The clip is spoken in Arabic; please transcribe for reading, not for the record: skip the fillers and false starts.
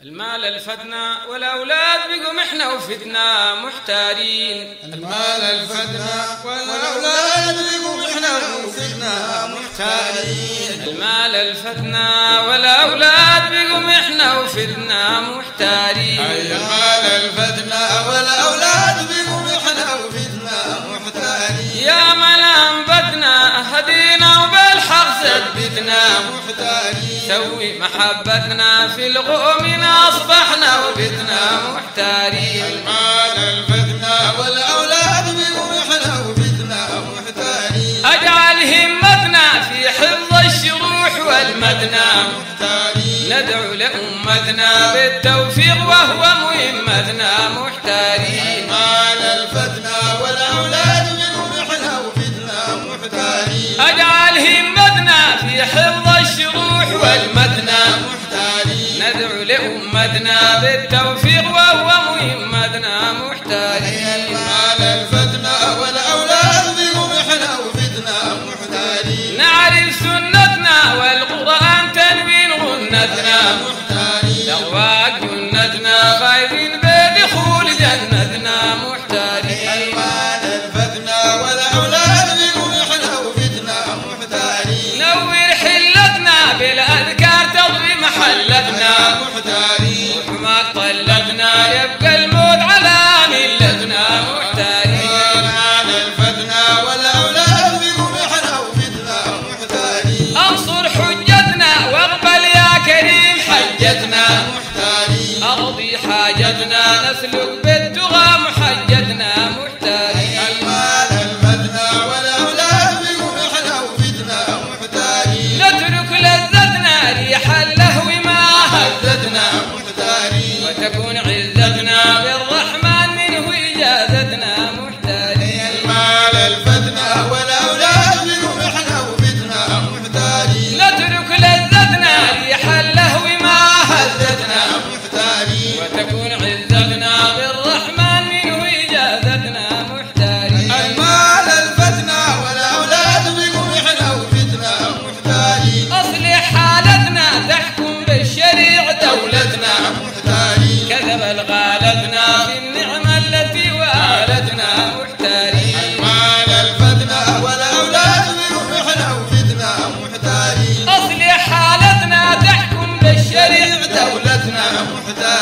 المال الفدنا والأولاد بقوا محنة وفتنة محتارين. المال الفدنا والأولاد بقوا محنة وفتنة محتارين. المال الفدنا والأولاد بقوا محنة وفتنة محتارين. المال الفدنا والأولاد بقوا محنة وفتنة محتارين. يا من أنبتنا هدينا وبالحق ثبتنا محتارين. سوي محبتنا في الغوم أصبحنا وبتنا محتارين. المال الفدنا والأولاد بقوا محنة وفتنة محتارين. أجعل همتنا في حفظ الشروح والمدنى محتارين. ندعو لأمتنا بالتوفيق وهو مهمتنا محتارين. المال الفدنا والأولاد بقوا محنة وفتنة محتارين. أجعل همتنا في حفظ الشروح والمدنى محتارين. ندعو لأمتنا بالتوفيق وهو مهمتنا محتارين. المال الفدنا والأولاد بقوا محنة وفتنة محتارين. نعرف سنتنا والقرآن تنوين غنتنا محتارين. لغواق جنتنا خايفين بدخول جنتنا محتارين. المال الفدنا والأولاد بقوا محنة وفتنة محتارين. نور حلتنا بالأذكار تضوي محلتنا محتارين. وما طلتنا يبقى الموت على ملتنا محتارين. المال الفدنا والأولاد بقوا محنة وفتنة محتارين. انصر حجتنا واقبل يا كريم حجتنا محتارين. أقضي حاجتنا نسلك بالتغى محجتنا محتارين. المال الفدنا والأولاد بقوا محنة وفتنة محتارين. نترك لذتنا ريح اللهو ما هزتنا محتارين. وتكون عزتنا بالرحمن منه إجازتنا محتارين. المال الفدنا والأولاد بقوا محنة وفتنة محتارين. نترك لذتنا ريح اللهو ما هزتنا محتارين. وتكون عزتنا بالرحمن منه إجازتنا محتارين. المال الفتنة والأولاد بقوا محنة وفتنة محتارين. أصلح حالتنا تحكم بالشريع دولتنا محتارين. كذب الغالتنا في النعمة التي والتنا محتارين. المال الفتنة والأولاد بقوا محنة وفتنة محتارين. أصلح حالتنا تحكم بالشريع دولتنا محتارين.